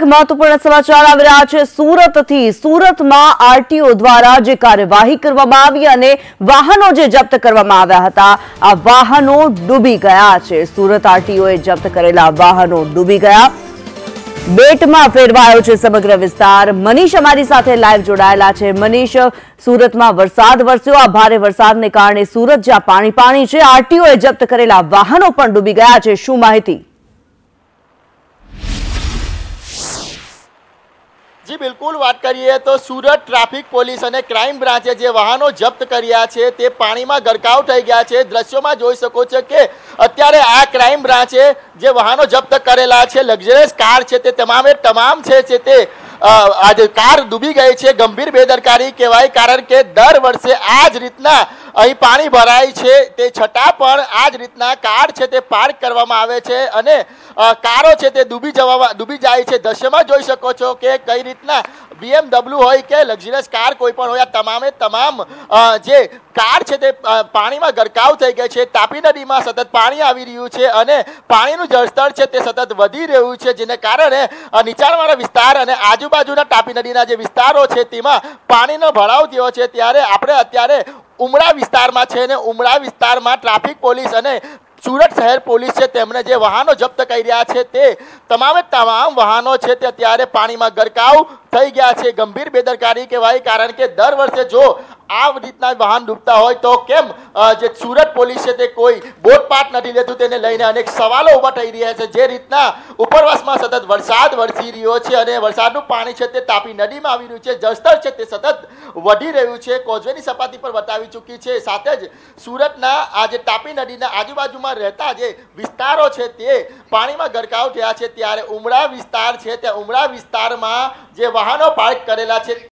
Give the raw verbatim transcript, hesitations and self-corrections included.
महत्वपूर्ण समाचार આવી રહ્યા છે સુરતથી। સુરતમાં આરટીઓ દ્વારા જે કાર્યવાહી કરવામાં આવી અને વાહનો જે જપ્ત કરવામાં આવ્યા હતા આ વાહનો ડૂબી ગયા છે। સુરત આરટીઓએ જપ્ત કરેલા વાહનો ડૂબી ગયા। બેટમાં ફેરવાયો છે સમગ્ર વિસ્તાર। મનીષ અમારી સાથે લાઈવ જોડાયેલા છે। મનીષ, સુરતમાં વરસાદ વરસ્યો, આ ભારે વરસાદને કારણે સુરત જ્યાં પાણી પાણી છે, આરટીઓએ જપ્ત કરેલા વાહનો પણ ડૂબી ગયા છે, શું માહિતી? जी बिल्कुल बात करिए तो सूरत ट्राफिक पुलिस और क्राइम ब्रांचे जे वाहनों जप्त कर्या छे ते पानी में गरकाव थई गया छे। दृश्यों में जोई शको छो के अत्यारे आ क्राइम ब्रांचे जे वाहनों जप्त करेला छे, लग्जरियस कार छे ते तमामे तमाम छे छे ते आज कार डूबी गई है। गंभीर बेदरकारी कहेवाय, कारण के दर वर्षे आज रीतना અહીં પાણી ભરાય છે તે છતાં પણ આ જ રીતના કાર છે તે પાર્ક કરવામાં આવે છે અને કારો છે તે ડૂબી જવા ડૂબી જાય છે। દ્રશ્યમાં જોઈ શકો છો કે કઈ રીતના બીએમડબલ્યુ હોય કે લક્ઝરિયસ કાર કોઈ પણ હોય, તમામે તમામ જે કાર છે તે પાણીમાં ગરકાવ થઈ ગઈ છે। તાપી નદીમાં સતત પાણી આવી રહ્યું છે અને પાણીનું જળસ્તર છે તે સતત વધી રહ્યું છે, જેને કારણે નીચાણવાળા વિસ્તાર અને આજુબાજુના તાપી નદીના જે વિસ્તારો છે તેમાં પાણીનો ભરાવ થયો છે। ત્યારે આપણે અત્યારે ઉમરા વિસ્તારમાં છે ને ઉમરા વિસ્તારમાં ટ્રાફિક પોલીસ અને સુરત શહેર પોલીસ છે તેમણે જે વાહનો જપ્ત કર્યા છે તે તમામે તમામ વાહનો છે તે અત્યારે પાણીમાં ગરકાવ થઈ ગયા છે। ગંભીર બેદરકારી કહેવાય, કારણ કે દર વર્ષે જો આ રીતના વાહન ડૂબતા હોય તો કેમ જે સુરત પોલીસ છે તે કોઈ બોટપાટ નથી લેતું, તેને લઈને અનેક સવાલો ઊભા થઈ રહ્યા છે। જે રીતના ઉપરવાસમાં સતત વરસાદ વરસી રહ્યો છે અને વરસાદનું પાણી છે તે તાપી નદીમાં આવી રહ્યું છે, જળસ્તર છે તે સતત વધી રહ્યું છે, કોઝવેની સપાટી પર વટાવી ચૂકી છે। સાથે જ સુરતના આ જે તાપી નદીના આજુબાજુમાં રહેતા જે વિસ્તારો છે તે પાણીમાં ગરકાવ થયા છે। ત્યારે ઉમરા વિસ્તાર છે તે ઉમરા વિસ્તારમાં જે વાહનો પાર્ક કરેલા છે